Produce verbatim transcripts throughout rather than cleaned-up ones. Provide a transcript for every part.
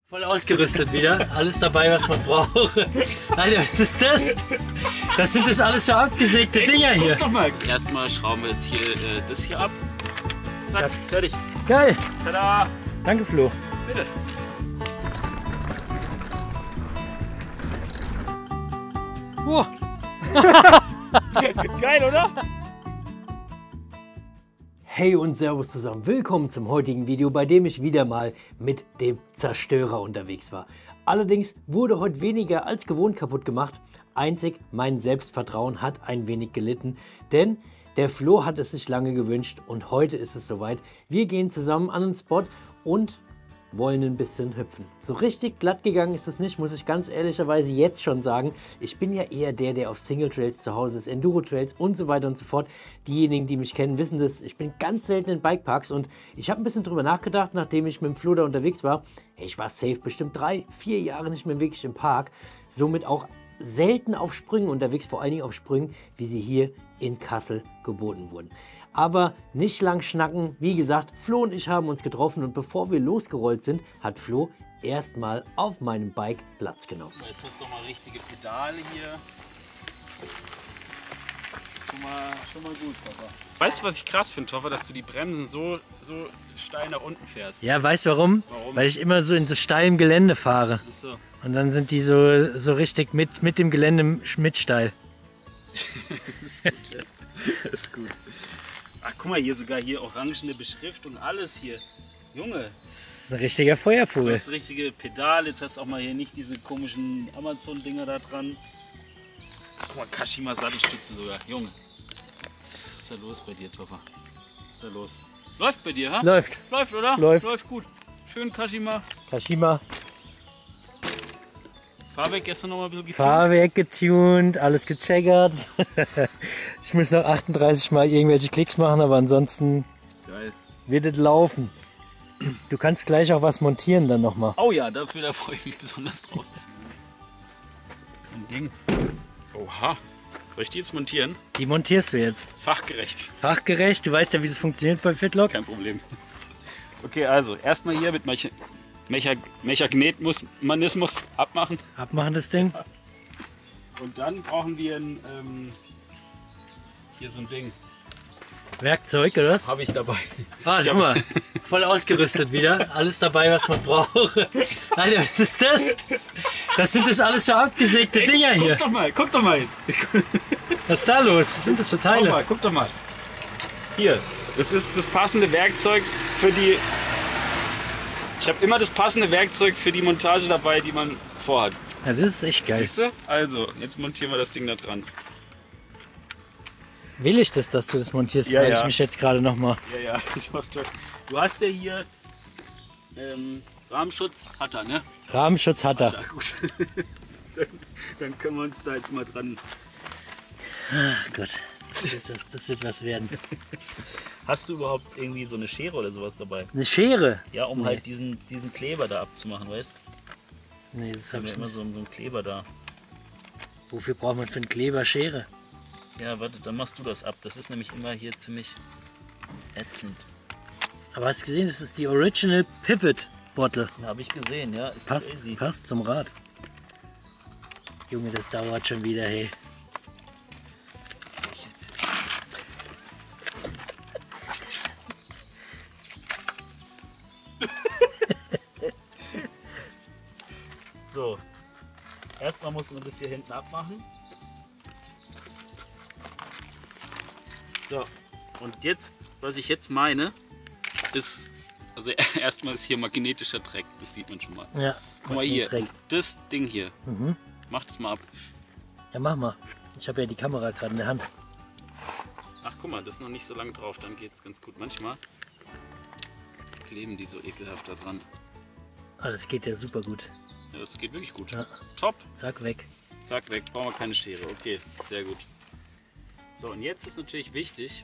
Voll ausgerüstet wieder, alles dabei, was man braucht. Alter, was ist das? Das sind das alles so abgesägte Dinger hier. Guck doch mal. Erstmal schrauben wir jetzt hier äh, das hier ab. Zack, Zack, fertig. Geil. Tada. Danke, Flo. Bitte. Oh. Geil, oder? Hey und Servus zusammen, willkommen zum heutigen Video, bei dem ich wieder mal mit dem Zerstörer unterwegs war. Allerdings wurde heute weniger als gewohnt kaputt gemacht, einzig mein Selbstvertrauen hat ein wenig gelitten, denn der Flo hat es sich lange gewünscht und heute ist es soweit. Wir gehen zusammen an einen Spot und wollen ein bisschen hüpfen. So richtig glatt gegangen ist es nicht, muss ich ganz ehrlicherweise jetzt schon sagen. Ich bin ja eher der, der auf Single Trails zu Hause ist, Enduro Trails und so weiter und so fort. Diejenigen, die mich kennen, wissen das. Ich bin ganz selten in Bikeparks und ich habe ein bisschen drüber nachgedacht, nachdem ich mit dem Flo da unterwegs war. Ich war safe bestimmt drei, vier Jahre nicht mehr wirklich im Park. Somit auch selten auf Sprüngen unterwegs, vor allen Dingen auf Sprüngen, wie sie hier in Kassel geboten wurden. Aber nicht lang schnacken, wie gesagt, Flo und ich haben uns getroffen und bevor wir losgerollt sind, hat Flo erstmal auf meinem Bike Platz genommen. Jetzt hast du doch mal richtige Pedale hier. Schon mal, schon mal gut, Papa. Weißt du, was ich krass finde, Toffer, dass du die Bremsen so, so steil nach unten fährst? Ja, weißt du warum? Warum? Weil ich immer so in so steilem Gelände fahre. Ach so. Und dann sind die so, so richtig mit, mit dem Gelände mit steil. Das ist gut. Das ist gut. Ach, guck mal, hier sogar hier orangene Beschriftung, alles hier. Junge. Das ist ein richtiger Feuervogel. Das richtige Pedal, jetzt hast du auch mal hier nicht diese komischen Amazon-Dinger da dran. Guck mal, Kashima Sattelstütze sogar. Junge. Was ist da los bei dir, Toffer? Was ist da los? Läuft bei dir, ha? Läuft. Läuft, oder? Läuft. Läuft gut. Schön Kashima. Kashima. Fahrwerk gestern noch mal ein bisschen getuned. Fahrwerk getuned, alles gecheckert. Ich muss noch achtunddreißig Mal irgendwelche Klicks machen, aber ansonsten Geil. Wird es laufen. Du kannst gleich auch was montieren dann nochmal. Oh ja, dafür da freue ich mich besonders drauf. Ein Ding. Oha. Soll ich die jetzt montieren? Die montierst du jetzt. Fachgerecht. Fachgerecht, du weißt ja, wie das funktioniert bei Fitlock. Kein Problem. Okay, also erstmal hier mit Mecha Mecha Mechanismus abmachen. Abmachen das Ding. Und dann brauchen wir ein, ähm, hier so ein Ding. Werkzeug, oder was? Habe ich dabei. Ah, schau mal. Voll ausgerüstet wieder. Alles dabei, was man braucht. Alter, was ist das? Das sind das alles so abgesägte Ey, Dinger hier. Guck doch mal, guck doch mal jetzt. Was ist da los? Was sind das für Teile? Guck mal, guck doch mal. Hier, das ist das passende Werkzeug für die... Ich habe immer das passende Werkzeug für die Montage dabei, die man vorhat. Ja, das ist echt geil. Siehst du? Also, jetzt montieren wir das Ding da dran. Will ich das, dass du das montierst? Ja, Frage ja. ich mich jetzt gerade nochmal. Ja, ja. Du hast ja hier ähm, Rahmenschutz, hat er, ne? Rahmenschutz hat er. Ja, gut. dann, dann können wir uns da jetzt mal dran. Ach Gott, das wird was, das wird was werden. Hast du überhaupt irgendwie so eine Schere oder sowas dabei? Eine Schere? Ja, um Nee. halt diesen, diesen Kleber da abzumachen, weißt du? Nee, das Da hab haben wir ich immer nicht. so, so einen Kleber da. Wofür braucht man für einen Kleber Schere? Ja, warte, dann machst du das ab. Das ist nämlich immer hier ziemlich ätzend. Aber hast du gesehen, das ist die Original Pivot Bottle. Habe ich gesehen, ja. Ist Passt, crazy. passt zum Rad. Junge, das dauert schon wieder, hey. So, erstmal muss man das hier hinten abmachen. So, und jetzt, was ich jetzt meine, ist, also erstmal ist hier magnetischer Dreck, das sieht man schon mal. Ja, Guck mal hier, Dreck. das Ding hier, Mhm. mach das mal ab. Ja, mach mal. Ich habe ja die Kamera gerade in der Hand. Ach guck mal, das ist noch nicht so lange drauf, dann geht es ganz gut. Manchmal kleben die so ekelhaft da dran. Ah, das geht ja super gut. Ja, das geht wirklich gut. Ja. Top. Zack, weg. Zack, weg. Brauchen wir keine Schere. Okay, sehr gut. So, und jetzt ist natürlich wichtig,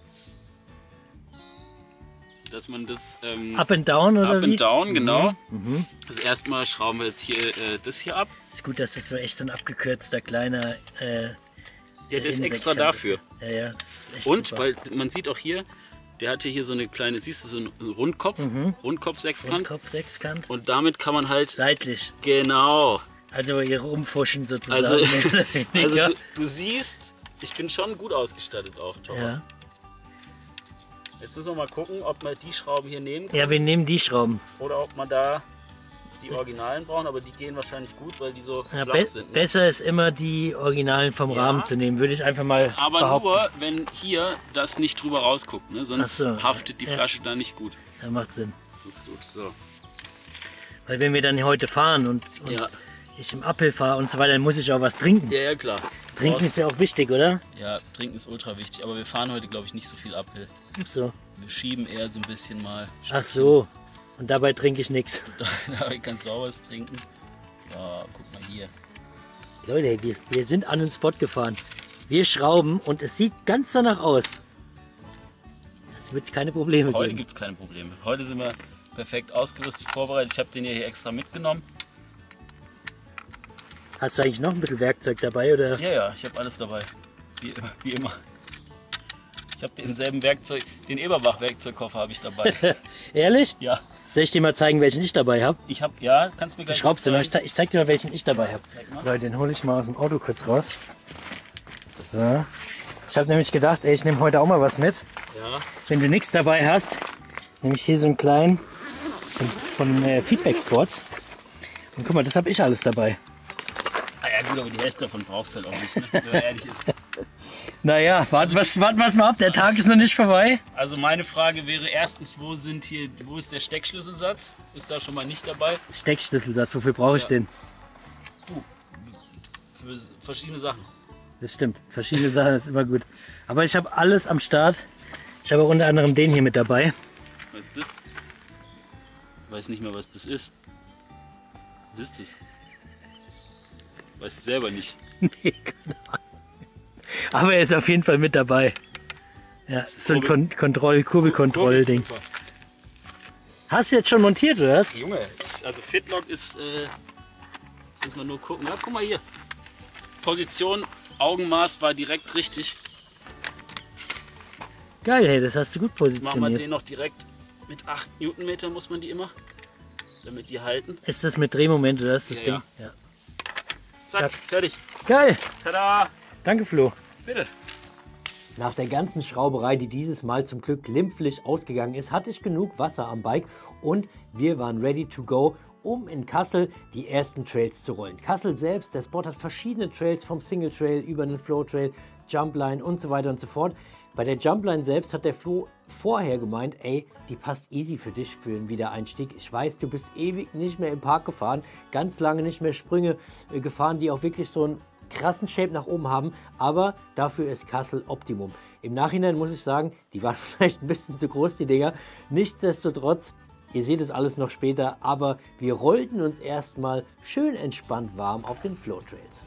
dass man das... Ähm, Up and down oder Up wie? and down, genau. Mhm. Also erstmal schrauben wir jetzt hier äh, das hier ab. Ist gut, dass das so echt so ein abgekürzter kleiner... Äh, Der, der ist extra Innensechskant dafür. ist. Ja, ja, das ist echt Und, super. weil man sieht auch hier, Der hat hier so eine kleine, siehst du, so einen Rundkopf, mhm. Rundkopf Sechskant. Rundkopf Sechskant. Und damit kann man halt... Seitlich. Genau. Also hier rumfuschen sozusagen. Also, also du, du siehst, ich bin schon gut ausgestattet auch, Tom. Ja. Jetzt müssen wir mal gucken, ob wir die Schrauben hier nehmen können. Ja, wir nehmen die Schrauben. Oder ob man da die Originalen brauchen, aber die gehen wahrscheinlich gut, weil die so ja, flach be sind. Ne? Besser ist immer die Originalen vom ja. Rahmen zu nehmen, würde ich einfach mal Aber behaupten. nur, wenn hier das nicht drüber rausguckt, ne? Sonst so. haftet die ja. Flasche da nicht gut. Ja, macht Sinn. Das ist gut, so. Weil wenn wir dann heute fahren und, und ja. ich im Uphill fahre und so weiter, dann muss ich auch was trinken. Ja, ja, klar. Trinken ist ja auch wichtig, oder? Ja, trinken ist ultra wichtig, aber wir fahren heute, glaube ich, nicht so viel Uphill. Ach so. Wir schieben eher so ein bisschen mal. Ach so. Und dabei trinke ich nichts. Dabei kannst du auch was trinken. So, guck mal hier. Leute, wir, wir sind an den Spot gefahren. Wir schrauben und es sieht ganz danach aus. Jetzt wird es keine Probleme Heute geben. gibt es keine Probleme. Heute sind wir perfekt ausgerüstet, vorbereitet. Ich habe den hier extra mitgenommen. Hast du eigentlich noch ein bisschen Werkzeug dabei, oder? Ja, ja, ich habe alles dabei. Wie, wie immer. Ich habe denselben Werkzeug, den Eberbach-Werkzeugkoffer habe ich dabei. Ehrlich? Ja. Soll ich dir mal zeigen, welchen ich dabei habe? Ich habe, ja, kannst du mir gleich Schraubst du noch? Ich zeig, ich zeig dir mal, welchen ich dabei habe. Leute, den hole ich mal aus dem Auto kurz raus. So. Ich habe nämlich gedacht, ey, ich nehme heute auch mal was mit. Ja. Wenn du nichts dabei hast, nehme ich hier so einen kleinen von, von äh, Feedback Sports. Und guck mal, das habe ich alles dabei. Ah ja gut, aber die Hälfte davon brauchst du halt auch nicht, ne? Wenn man ehrlich ist. Naja, warten wir also, was mal ab, der Tag ist noch nicht vorbei. Also meine Frage wäre erstens, wo sind hier, wo ist der Steckschlüsselsatz? Ist da schon mal nicht dabei? Steckschlüsselsatz, wofür brauche ich ja. den? Du, für verschiedene Sachen. Das stimmt, verschiedene Sachen ist immer gut. Aber ich habe alles am Start. Ich habe auch unter anderem den hier mit dabei. Was ist das? Ich weiß nicht mehr, was das ist. Was ist das? Weißt du selber nicht. Nee, keine Ahnung. Aber er ist auf jeden Fall mit dabei. Ja, das ist so ein Kon Kontroll, Kurbelkontroll-Ding. Hast du jetzt schon montiert, oder was? Junge, ich, also Fitlock ist, äh, jetzt müssen wir nur gucken. Ja, guck mal hier. Position, Augenmaß war direkt richtig. Geil, hey, das hast du gut positioniert. Machen wir den noch direkt mit acht Newtonmeter, muss man die immer, damit die halten. Ist das mit Drehmoment oder ist das ja, Ding? Ja. Ja. Zack, Zack, fertig. Geil. Tada. Danke, Flo. Bitte. Nach der ganzen Schrauberei, die dieses Mal zum Glück glimpflich ausgegangen ist, hatte ich genug Wasser am Bike und wir waren ready to go, um in Kassel die ersten Trails zu rollen. Kassel selbst, der Spot hat verschiedene Trails, vom Single Trail über einen Flow Trail, Jumpline und so weiter und so fort. Bei der Jumpline selbst hat der Flo vorher gemeint, ey, die passt easy für dich für einen Wiedereinstieg. Ich weiß, du bist ewig nicht mehr im Park gefahren, ganz lange nicht mehr Sprünge äh, gefahren, die auch wirklich so einen krassen Shape nach oben haben, aber dafür ist Kassel Optimum. Im Nachhinein muss ich sagen, die waren vielleicht ein bisschen zu groß, die Dinger. Nichtsdestotrotz, ihr seht es alles noch später, aber wir rollten uns erstmal schön entspannt warm auf den Flow Trails.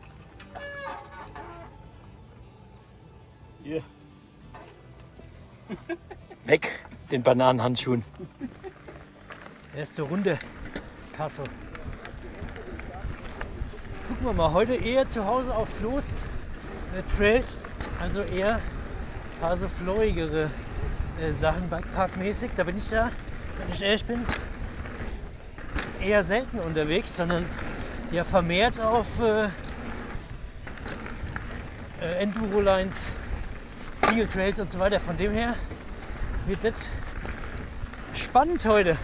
Hier. Weg, den Bananenhandschuhen. Erste Runde, Kassel. Gucken wir mal, heute eher zu Hause auf Floß äh, Trails, also eher ein paar so flowigere äh, Sachen, Bikepark-mäßig. Da bin ich ja, wenn ich ehrlich bin, eher selten unterwegs, sondern ja vermehrt auf äh, äh, Enduro-Lines, Single Trails und so weiter. Von dem her wird das spannend heute.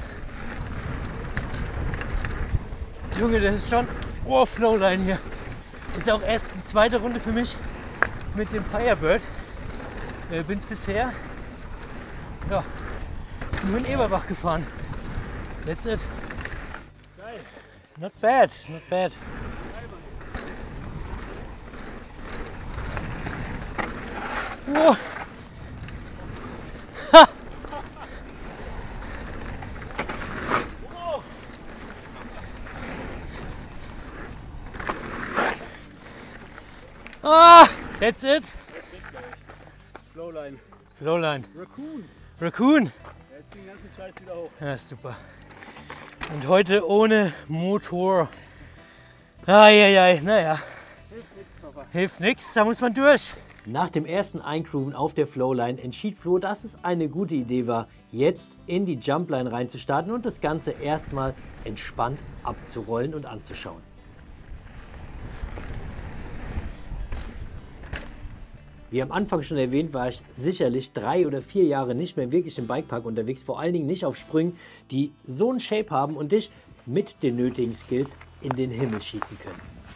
Junge, das ist schon oh, Flowline hier. Ist auch erst die zweite Runde für mich mit dem Firebird. Äh, bin es bisher ja, nur in Eberbach gefahren. That's it. Geil. Not bad, not bad. Oh. Ha. Ah, that's it. Flowline. Flowline. Raccoon. Raccoon. Jetzt den ganzen Scheiß wieder hoch. Ja, super. Und heute ohne Motor. Eieiei, naja. Hilft nichts, Papa. Hilft nichts, da muss man durch. Nach dem ersten Eingrooven auf der Flowline entschied Flo, dass es eine gute Idee war, jetzt in die Jumpline reinzustarten und das Ganze erstmal entspannt abzurollen und anzuschauen. Wie am Anfang schon erwähnt, war ich sicherlich drei oder vier Jahre nicht mehr wirklich im Bikepark unterwegs, vor allen Dingen nicht auf Sprüngen, die so einen Shape haben und dich mit den nötigen Skills in den Himmel schießen können.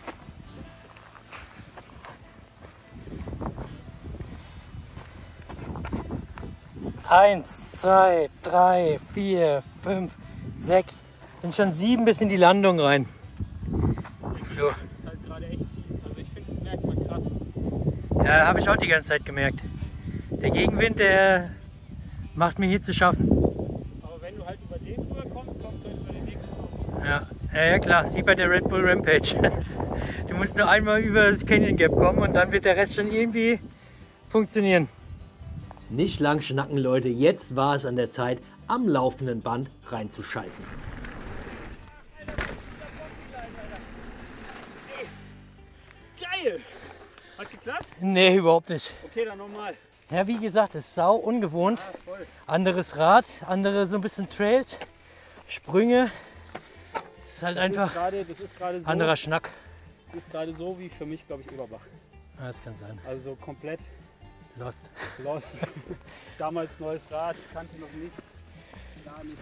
Eins, zwei, drei, vier, fünf, sechs, sind schon sieben bis in die Landung rein. So. Das ist halt gerade echt fies. Also ich finde, das merkt man krass. Ja, habe ich auch die ganze Zeit gemerkt. Der Gegenwind, der macht mir hier zu schaffen. Aber wenn du halt über den rüber kommst, kommst du halt über den nächsten. Ja, ja, ja klar, wie bei der Red Bull Rampage. Du musst nur einmal über das Canyon Gap kommen und dann wird der Rest schon irgendwie funktionieren. Nicht lang schnacken, Leute, jetzt war es an der Zeit, am laufenden Band reinzuscheißen. Geil! Hat geklappt? Nee, überhaupt nicht. Okay, dann nochmal. Ja, wie gesagt, es ist sau ungewohnt. Ja, voll. Anderes Rad, andere so ein bisschen Trails, Sprünge. Das ist halt Das einfach ist grade, das ist gerade so, anderer Schnack. Das ist gerade so wie für mich, glaube ich, Eberbach. Ja, das kann sein. Also komplett Lost. lost. Damals neues Rad, kannte noch nichts. Gar nicht.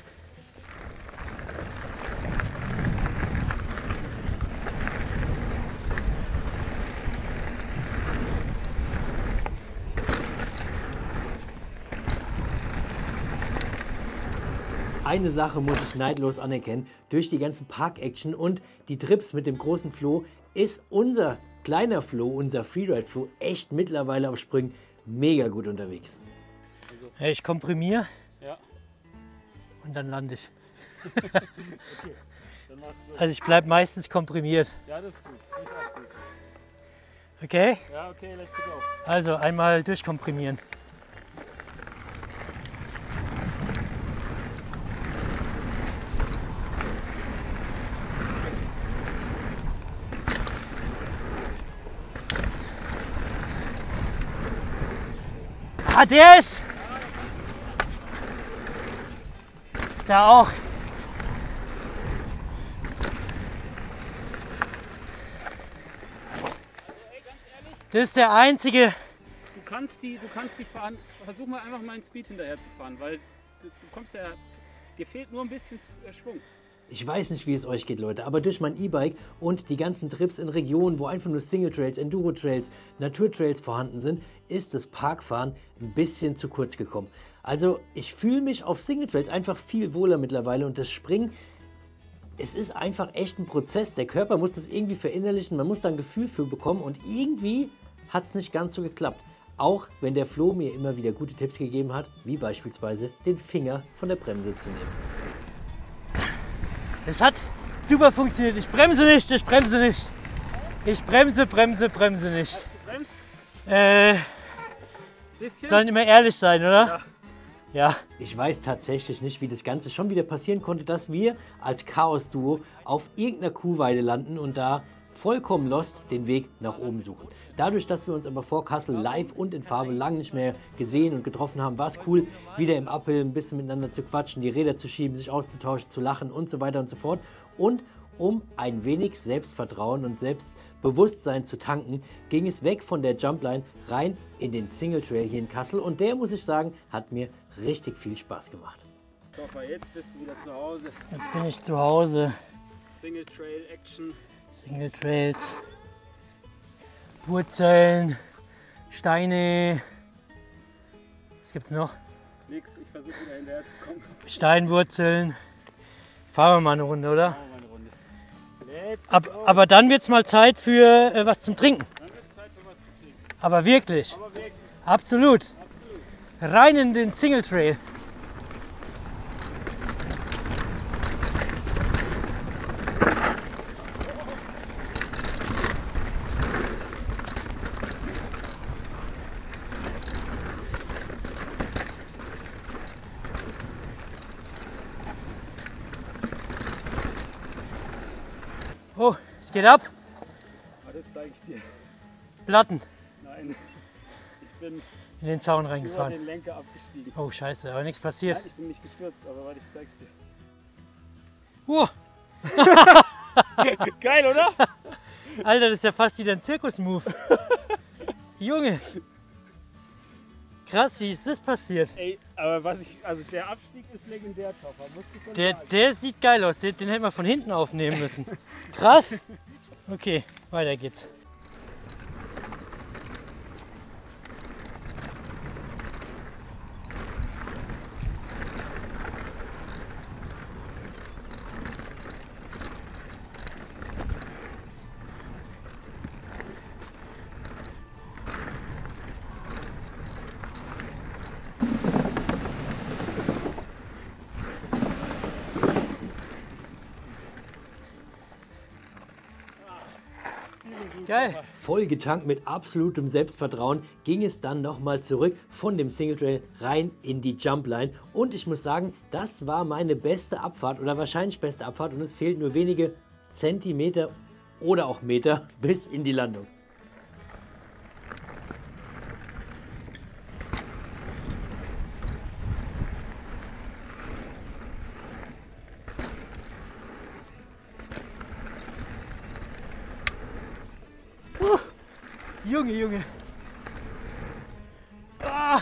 Eine Sache muss ich neidlos anerkennen, durch die ganzen Park-Action und die Trips mit dem großen Flo ist unser kleiner Flo, unser Freeride-Flo, echt mittlerweile auf Sprüngen mega gut unterwegs. Also, Ja, ich komprimiere ja. und dann lande ich. Okay. Dann machst du so. Also ich bleibe meistens komprimiert. Ja, das ist gut. Das ist auch gut. Okay? Ja, okay, let's go. Also einmal durchkomprimieren. Ah, der ist da auch. Das ist der einzige. Du kannst die, du kannst die fahren. Versuch mal einfach mal in Speed hinterher zu fahren, weil du, du kommst ja, dir fehlt nur ein bisschen Schwung. Ich weiß nicht, wie es euch geht, Leute, aber durch mein E-Bike und die ganzen Trips in Regionen, wo einfach nur Single-Trails, Enduro-Trails, Natur-Trails vorhanden sind, ist das Parkfahren ein bisschen zu kurz gekommen. Also ich fühle mich auf Single-Trails einfach viel wohler mittlerweile und das Springen, es ist einfach echt ein Prozess. Der Körper muss das irgendwie verinnerlichen, man muss da ein Gefühl für bekommen und irgendwie hat es nicht ganz so geklappt. Auch wenn der Flo mir immer wieder gute Tipps gegeben hat, wie beispielsweise den Finger von der Bremse zu nehmen. Das hat super funktioniert. Ich bremse nicht, ich bremse nicht. Ich bremse, bremse, bremse nicht. Bremst? Äh, Bisschen? sollen immer ehrlich sein, oder? Ja. Ja. Ich weiß tatsächlich nicht, wie das Ganze schon wieder passieren konnte, dass wir als Chaos-Duo auf irgendeiner Kuhweide landen und da vollkommen lost den Weg nach oben suchen. Dadurch, dass wir uns aber vor Kassel live und in Farbe lange nicht mehr gesehen und getroffen haben, war es cool, wieder im Uphill ein bisschen miteinander zu quatschen, die Räder zu schieben, sich auszutauschen, zu lachen und so weiter und so fort. Und um ein wenig Selbstvertrauen und Selbstbewusstsein zu tanken, ging es weg von der Jumpline rein in den Single Trail hier in Kassel und der, muss ich sagen, hat mir richtig viel Spaß gemacht. Toffer, jetzt bist du wieder zu Hause. Jetzt bin ich zu Hause. Single Trail Action. Single Trails, Wurzeln, Steine. Was gibt's noch? Nix, ich versuche wieder hinterher zu kommen. Steinwurzeln. Fahren wir mal eine Runde, oder? Machen wir eine Runde. Let's Ab, go. aber dann wird's mal Zeit für äh, was zum Trinken. Dann wird es Zeit für was zu trinken. Aber wirklich, Aber wirklich, absolut. absolut. Rein in den Single Trail. Oh, es geht ab. Warte, jetzt zeige ich dir. Platten. Nein. bin in den Zaun über reingefahren. den Lenker abgestiegen. Oh scheiße, aber nichts passiert. Nein, ich bin nicht gestürzt, aber warte, ich zeig's dir. Wow. Geil, oder? Alter, das ist ja fast wieder ein Zirkus-Move. Junge. Krass, wie ist das passiert? Ey, aber was ich, also der Abstieg ist legendär, Toffer, musst du schon Der, sagen. der sieht geil aus, den, den hätten wir von hinten aufnehmen müssen. Krass. Okay, weiter geht's. Geil. Voll getankt mit absolutem Selbstvertrauen ging es dann nochmal zurück von dem Singletrail rein in die Jumpline. Und ich muss sagen, das war meine beste Abfahrt oder wahrscheinlich beste Abfahrt und es fehlt nur wenige Zentimeter oder auch Meter bis in die Landung. Uh, Junge, Junge. Ah.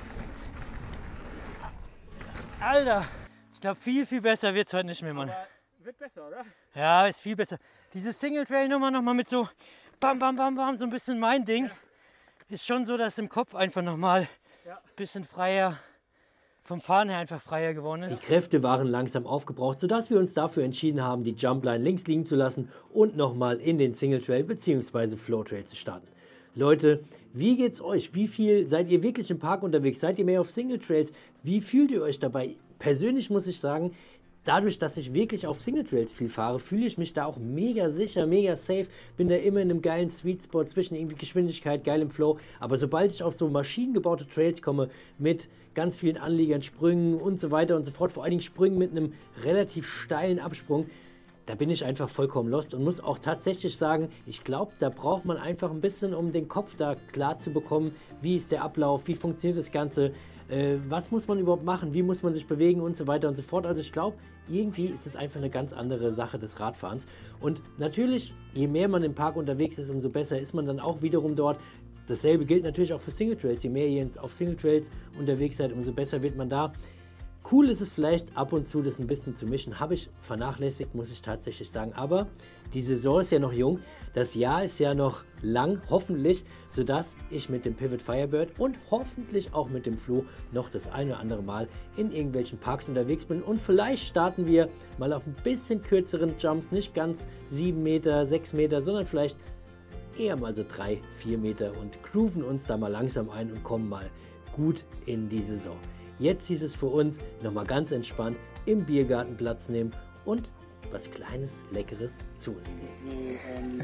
Alter, ich glaube viel, viel besser wird es heute nicht mehr, Mann. Aber wird besser, oder? Ja, ist viel besser. Diese Single-Trail-Nummer nochmal mit so bam, bam, bam, bam, so ein bisschen mein Ding. Ja. Ist schon so, dass im Kopf einfach nochmal Ja. ein bisschen freier, vom Fahren her einfach freier geworden ist. Die Kräfte waren langsam aufgebraucht, sodass wir uns dafür entschieden haben, die Jumpline links liegen zu lassen und nochmal in den Single Trail bzw. Flow Trail zu starten. Leute, wie geht's euch? Wie viel seid ihr wirklich im Park unterwegs? Seid ihr mehr auf Single Trails? Wie fühlt ihr euch dabei? Persönlich muss ich sagen, dadurch, dass ich wirklich auf Single Trails viel fahre, fühle ich mich da auch mega sicher, mega safe, bin da immer in einem geilen Sweet Spot zwischen irgendwie Geschwindigkeit, geilem Flow, aber sobald ich auf so maschinengebaute Trails komme, mit ganz vielen Anliegern, Sprüngen und so weiter und so fort, vor allen Dingen Sprüngen mit einem relativ steilen Absprung, da bin ich einfach vollkommen lost und muss auch tatsächlich sagen, ich glaube, da braucht man einfach ein bisschen, um den Kopf da klar zu bekommen, wie ist der Ablauf, wie funktioniert das Ganze, äh, was muss man überhaupt machen, wie muss man sich bewegen und so weiter und so fort. Also ich glaube, irgendwie ist es einfach eine ganz andere Sache des Radfahrens. Und natürlich, je mehr man im Park unterwegs ist, umso besser ist man dann auch wiederum dort. Dasselbe gilt natürlich auch für Single Trails. Je mehr ihr auf Single Trails unterwegs seid, umso besser wird man da. Cool ist es vielleicht ab und zu, das ein bisschen zu mischen. Habe ich vernachlässigt, muss ich tatsächlich sagen. Aber die Saison ist ja noch jung. Das Jahr ist ja noch lang, hoffentlich, sodass ich mit dem Pivot Firebird und hoffentlich auch mit dem Flo noch das eine oder andere Mal in irgendwelchen Parks unterwegs bin. Und vielleicht starten wir mal auf ein bisschen kürzeren Jumps, nicht ganz sieben Meter, sechs Meter, sondern vielleicht eher mal so drei, vier Meter und grooven uns da mal langsam ein und kommen mal gut in die Saison. Jetzt hieß es für uns, nochmal ganz entspannt im Biergarten Platz nehmen und was Kleines, Leckeres zu uns nehmen.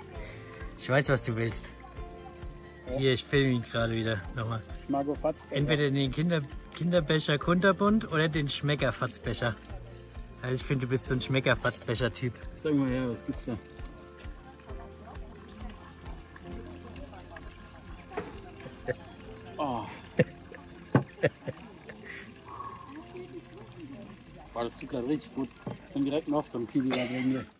Ich weiß, was du willst. Hier, ich filme ihn gerade wieder. Nochmal. Entweder den Kinder, Kinderbecher Kunterbund oder den Schmeckerfatzbecher. Also ich finde, du bist so ein Schmeckerfatzbecher-Typ. Sag mal her, was gibt's da? Oh. Boah, das tut gerade richtig gut. Ich bin direkt noch so ein Kiwi da drin hier.